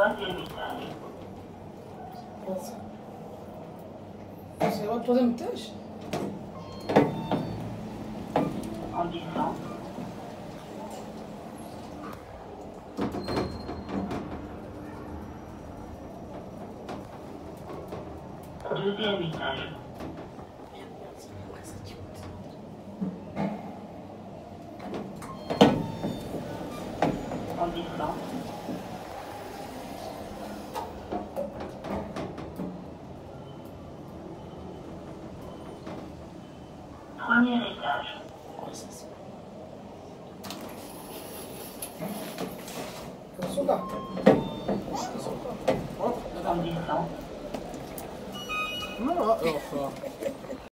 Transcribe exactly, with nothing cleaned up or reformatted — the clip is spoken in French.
Troisième étage. C'est le troisième étage. En descente. Deuxième étage. En descente. Premier étage. Attention là. En descente. Non, là, enfin.